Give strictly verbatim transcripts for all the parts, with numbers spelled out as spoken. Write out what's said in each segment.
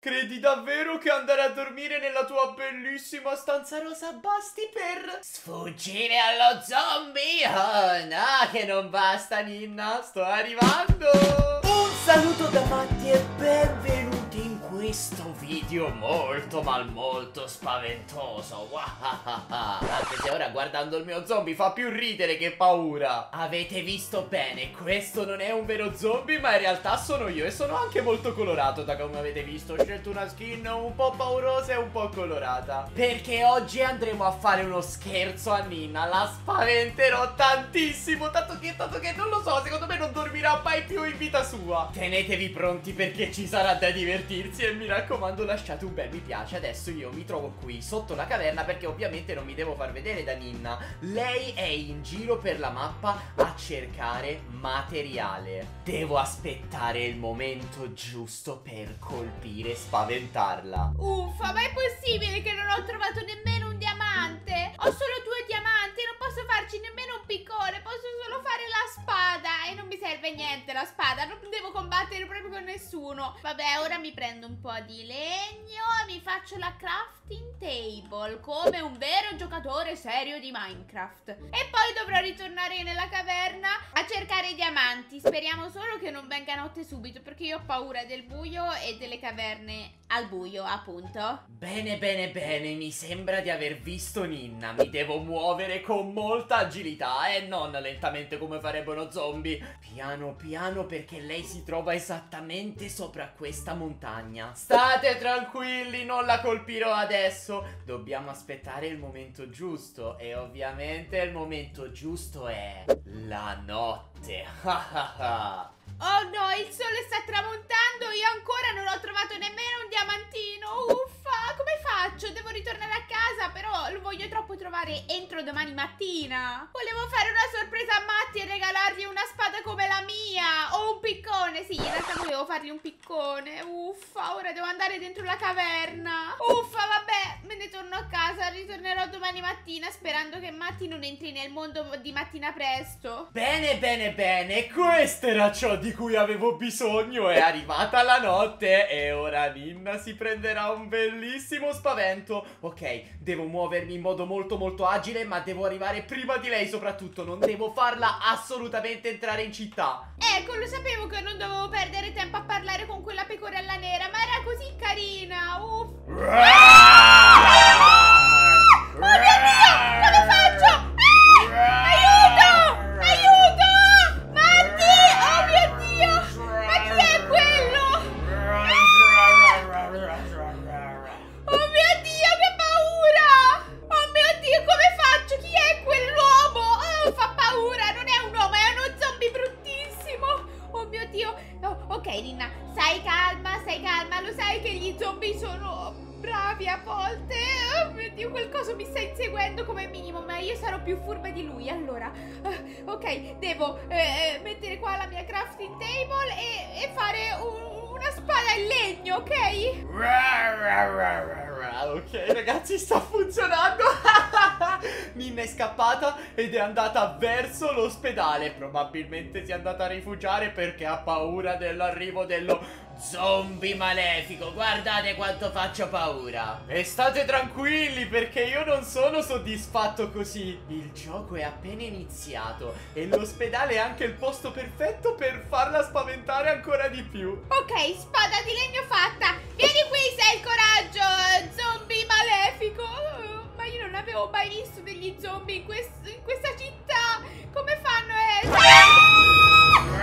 credi davvero che andare a dormire nella tua bellissima stanza rosa basti per sfuggire allo zombie? Oh no, che non basta, Ninna, sto arrivando! Un saluto da Matti e benvenuti in questo video molto ma molto spaventoso. Anche se ora guardando il mio zombie fa più ridere che paura. Avete visto bene, questo non è un vero zombie ma in realtà sono io e sono anche molto colorato, da come avete visto. Ho scelto una skin un po' paurosa e un po' colorata perché oggi andremo a fare uno scherzo a Ninna. La spaventerò tantissimo, tanto che, tanto che non lo so, secondo me non dormirà mai più in vita sua. Tenetevi pronti perché ci sarà da divertirsi e mi raccomando lasciate un bel mi piace. Adesso io mi trovo qui sotto la caverna perché ovviamente non mi devo far vedere da Ninna. Lei è in giro per la mappa a cercare materiale. Devo aspettare il momento giusto per colpire e spaventarla. Uffa, ma è possibile che non ho trovato nemmeno un diamante? Ho solo due diamanti, non posso farci nemmeno un piccone, posso solo fare la spada e non mi serve niente la spada, non devo combattere proprio con nessuno. Vabbè, ora mi prendo un po' di legno e mi faccio la crafting table come un vero giocatore serio di Minecraft. E poi dovrò ritornare nella caverna a cercare i diamanti. Speriamo solo che non venga notte subito perché io ho paura del buio e delle caverne al buio, appunto. Bene, bene, bene, mi sembra di aver visto Ninna. Mi devo muovere con molta agilità e non lentamente come farebbe uno zombie. Piano piano perché lei si trova esattamente sopra questa montagna. State tranquilli, non la colpirò adesso. Dobbiamo aspettare il momento giusto e ovviamente il momento giusto è la notte. Oh no, il sole sta tramontando, io ancora non ho trovato nemmeno un diamantino. Uffa, come faccio? Devo ritornare a casa, però lo voglio troppo trovare entro domani mattina. Volevo fare una sorpresa a Matti e regalargli una spada come la mia. O un piccone, sì, in realtà volevo fargli un piccone. Uffa, ora devo andare dentro la caverna. Uffa, vabbè, me ne torno a casa, ritornerò domani mattina sperando che Matti non entri nel mondo di mattina presto. Bene, bene, bene, questo era ciò di cui avevo bisogno. È arrivata la notte e ora Ninna si prenderà un bellissimo spavento. Ok, devo muovermi in modo molto molto agile, ma devo arrivare prima di lei soprattutto. Non devo farla assolutamente entrare in città. Ecco, lo sapevo che non dovevo perdere tempo a parlare con quella pecorella nera, ma era così carina. Uff. Oh mio Dio, come faccio? Ah! Aiuto! Aiuto! Matti! Oh mio Dio! Ma chi è quello? Oh mio Dio, che paura! Oh mio Dio, come faccio? Chi è quell'uomo? Oh, fa paura, non è un uomo, è uno zombie bruttissimo. Oh mio Dio. Oh, ok, Ninna, stai calma, stai calma. Lo sai che gli zombie sono bravi a volte. Oh mio Dio, quel coso mi sta inseguendo come minimo, ma io sarò più furba di lui. Allora, uh, ok, devo eh, mettere qua la mia crafting table e, e fare un, una spada in legno, ok? Ok ragazzi, sta funzionando. Ninna è scappata ed è andata verso l'ospedale. Probabilmente si è andata a rifugiare perché ha paura dell'arrivo dello zombie malefico. Guardate quanto faccio paura. E state tranquilli perché io non sono soddisfatto così. Il gioco è appena iniziato e l'ospedale è anche il posto perfetto per farla spaventare ancora di più. Ok, spada di legno fatta. Vieni qui se hai il coraggio, zombie malefico. Oh, ma io non avevo mai visto degli zombie in, quest in questa città. Come fanno a essere?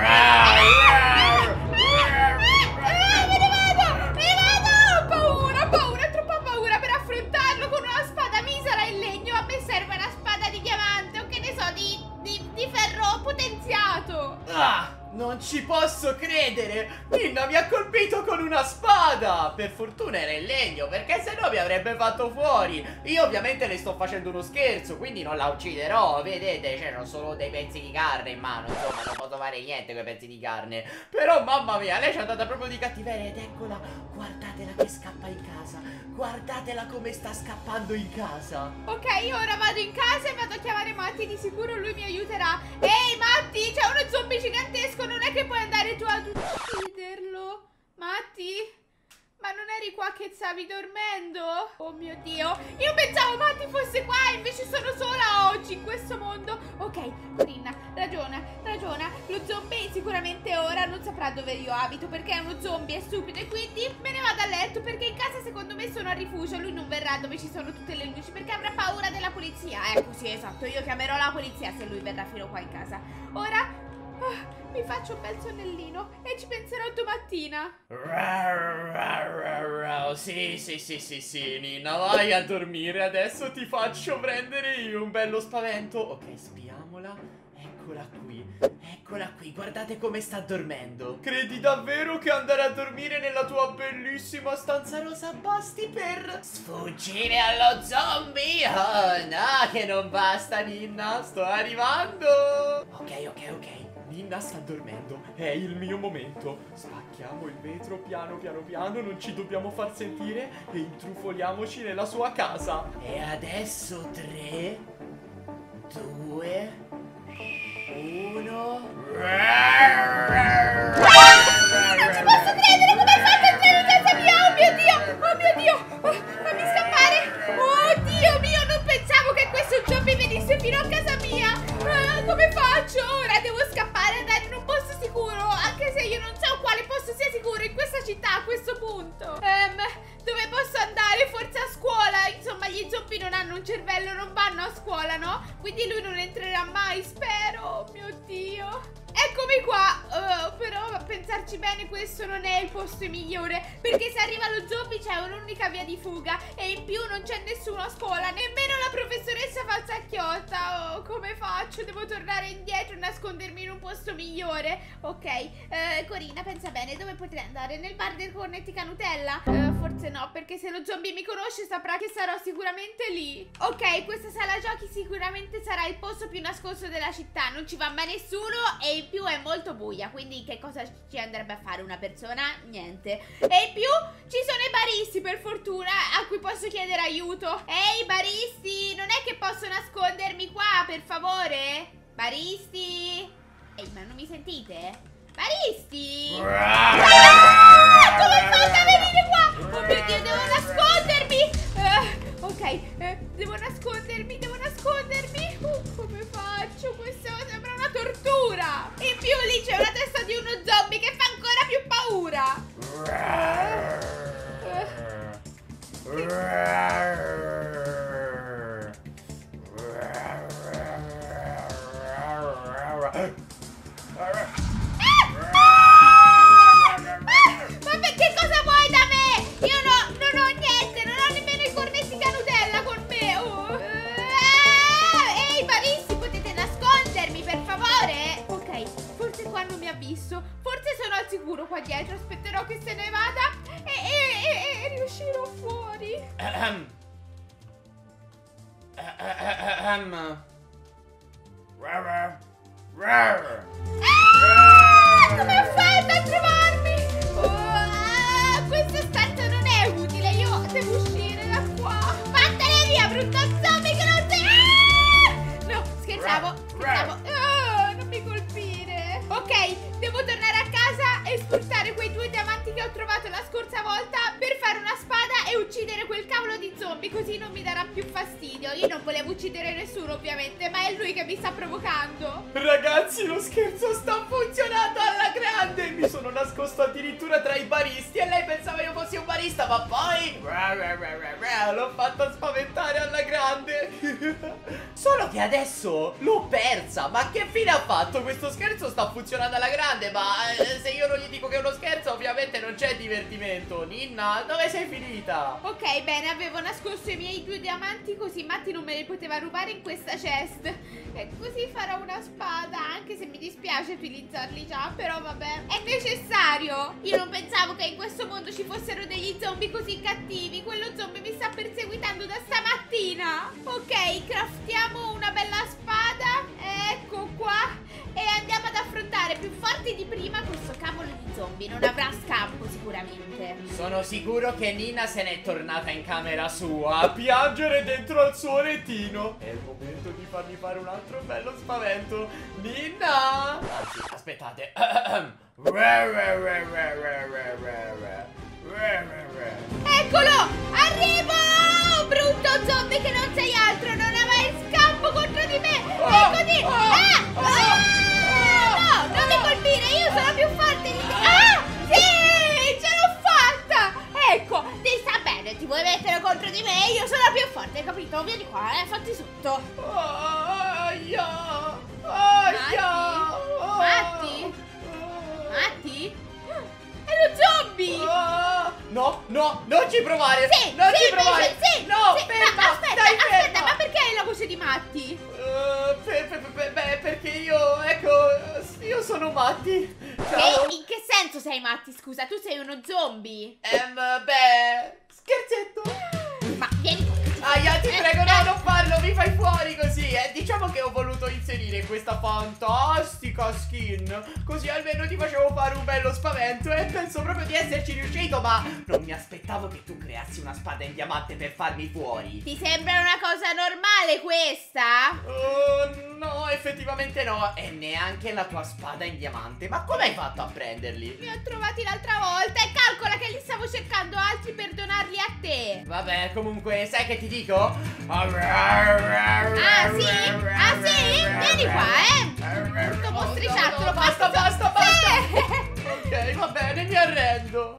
Me ne vado! Me ne vado! Ho paura, ho paura, troppa paura per affrontarlo con una spada misera in legno. A me serve una spada di diamante o che ne so, di, di, di ferro potenziato. Ah! Non ci posso credere! Ninna mi ha colpito con una spada! Per fortuna era in legno, perché sennò mi avrebbe fatto fuori. Io ovviamente le sto facendo uno scherzo, quindi non la ucciderò. Vedete, c'erano solo dei pezzi di carne in mano. Insomma, non posso fare niente con i pezzi di carne. Però mamma mia, lei ci è andata proprio di cattiveria. Ed eccola, guardatela che scappa in casa. Guardatela come sta scappando in casa. Ok, ora vado in casa e vado a chiamare Matti. Di sicuro lui mi aiuterà. Ehi Matti, c'è uno zombie gigantesco. Non è che puoi andare tu ad ucciderlo. Matti? Ma non eri qua che stavi dormendo? Oh mio Dio, io pensavo Matti fosse qua e invece sono sola oggi in questo mondo. Ok, Corinna, ragiona, ragiona. Lo zombie sicuramente ora non saprà dove io abito perché è uno zombie, è stupido, e quindi me ne vado a letto perché in casa secondo me sono a rifugio. Lui non verrà dove ci sono tutte le luci perché avrà paura della polizia. Ecco, sì, esatto, io chiamerò la polizia se lui verrà fino qua in casa. Ora... Oh, mi faccio un bel sonnellino e ci penserò domattina. Sì, sì, sì, sì, sì, Nina, vai a dormire. Adesso ti faccio prendere io un bello spavento. Ok, spiamola. Eccola qui, eccola qui, guardate come sta dormendo. Credi davvero che andare a dormire nella tua bellissima stanza rosa basti per sfuggire allo zombie? Oh no, che non basta, Nina, sto arrivando. Ok, ok, ok, Nina sta dormendo, è il mio momento. Spacchiamo il vetro piano piano piano, non ci dobbiamo far sentire e intrufoliamoci nella sua casa. E adesso tre, due, uno. Non ci posso credere, come hai fatto a entrare in casa mia? Oh mio Dio, oh mio Dio, oh, fammi scappare. Oh Dio mio, non pensavo che questo zombie venisse fino a casa mia. Ah, come faccio? Ora devo scappare e andare in un posto sicuro, anche se io non so quale posto sia sicuro in questa città a questo punto. Ehm, dove posso andare? Forse a scuola. Insomma, gli zombie non hanno un cervello, non vanno a scuola, no? Quindi lui non entrerà mai, spero. Oh mio Dio. Eccomi qua, uh, però a pensarci bene questo non è il posto migliore, perché se arriva lo zombie c'è un'unica via di fuga e in più non c'è nessuno a scuola, nemmeno la professoressa Falsacchiotta. Oh, come faccio? Devo tornare indietro e nascondermi in un posto migliore. Ok, uh, Corinna, pensa bene, dove potrei andare? Nel bar del Cornettica Nutella? Uh, forse no, perché se lo zombie mi conosce saprà che sarò sicuramente lì. Ok, questa sala giochi sicuramente sarà il posto più nascosto della città, non ci va mai nessuno e in più è molto buia, quindi che cosa ci andrebbe a fare una persona? Niente. E in più ci sono i baristi, per fortuna, a cui posso chiedere aiuto. Ehi baristi, non è che posso nascondermi qua, per favore? Baristi? Ehi, ma non mi sentite? Baristi? Ah, come fate a venire qua? Oh mio Dio, devo nascondermi. uh, Ok, eh, devo nascondermi, devo nascondermi. uh, Come faccio? Questo sembra una tortura. In più lì c'è una testa di uno zombie che fa ancora più paura. Ma che cosa vuoi da me? Io no, non ho niente, non ho nemmeno i Cornettica Nutella con me. Oh. Ah, ehi baristi, potete nascondermi per favore? Ok, forse qua non mi ha visto. Forse sono al sicuro qua dietro. Aspetterò che se ne vada e, e, e, e riuscirò fuori. Ahem. Ahem. Ah, come ho fatto a trovarmi? Oh, ah, questa stanza non è utile. Io devo uscire da qua. Vattene via, brutto zombie che non sei. Ah! No, scherzavo, scherzavo. Oh, non mi colpire. Ok, devo tornare a casa e sfruttare quei due diamanti che ho trovato la scorsa volta per fare una spada e uccidere quel cavolo di zombie, così non mi darà più fastidio. Io non volevo uccidere nessuno ovviamente, ma è lui che mi sta provocando. Ragazzi, lo scherzo sta funzionando alla grande. Mi sono nascosto addirittura tra i baristi e lei pensava io fossi un barista, ma poi l'ho fatta spaventare alla grande. Solo che adesso l'ho persa. Ma che fine ha fatto? Questo scherzo sta funzionando alla grande, ma eh, se io non gli dico che è uno scherzo ovviamente non c'è divertimento. Ninna, dove sei finita? Ok, bene, avevo nascosto i miei due diamanti così Matti non me li poteva rubare in questa chest. E così farò una spada, anche se mi dispiace utilizzarli già, però vabbè, è necessario. Io non pensavo che in questo mondo ci fossero degli zombie così cattivi. Quello zombie mi sta perseguitando da stamattina. Ok, craftiamo una bella spada. Ecco qua. E andiamo ad affrontare più forti di prima questo cavolo di zombie. Non avrà scampo sicuramente. Sono sicuro che Nina se n'è tornata in camera sua a piangere dentro al suo lettino. È il momento di farmi fare un altro bello spavento. Nina! Anzi, aspettate. Eccolo! Arrivo! Brutto zombie che non sei altro! Non avrai scampo contro di me! Eccoti! Ah! Ah! No! Non mi colpire! Io sono più forte di te! Ah! Sì! Ce l'ho fatta! Ecco! Ti sta bene! Ti vuoi mettere contro di me? Io sono più forte, capito? Vieni qua, eh! Fatti sotto! Aia! Aia! Matti? Matti? È lo zombie! Ah, no, no, non ci provare! Sì, non sì, ci provare! invece, sì, no, sì, ferma! ma aspetta, Dai, aspetta, ferma! ma perché hai la voce di Matti? Uh, per, per, per, beh, perché io, ecco, io sono Matti. Ciao. Che, in che senso sei Matti, scusa? Tu sei uno zombie? Ehm, beh, scherzetto. Ma vieni qua. Aia, ti prego, no, non farlo, mi fai fuori così, eh. Diciamo che ho voluto inserire questa fantastica skin, così almeno ti facevo fare un bello spavento e penso proprio di esserci riuscito, ma non mi aspettavo che tu creassi una spada in diamante per farmi fuori. Ti sembra una cosa normale questa? Uh, no, effettivamente no, e neanche la tua spada in diamante. Ma come hai fatto a prenderli? Li ho trovati l'altra volta e calcola che li stavo cercando altri per donarli a te. Vabbè, comunque, sai che ti dico? Ah sì? Ah sì? Vieni qua, eh! Tutto mostriciattolo, basta, basta, basta! Sì. Ok, va bene, mi arrendo.